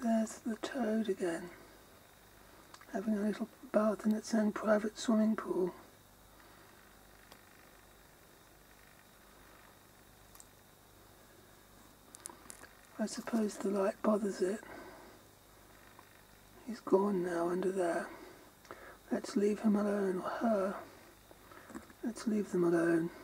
There's the toad again, having a little bath in its own private swimming pool. I suppose the light bothers it. He's gone now under there. Let's leave him alone, or her. Let's leave them alone.